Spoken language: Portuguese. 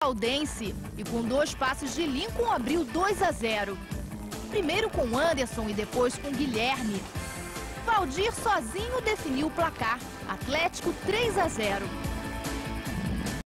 Caldense e com 2 passes de Lincoln abriu 2-0. Primeiro com Anderson e depois com Guilherme. Valdir sozinho definiu o placar. Atlético 3-0.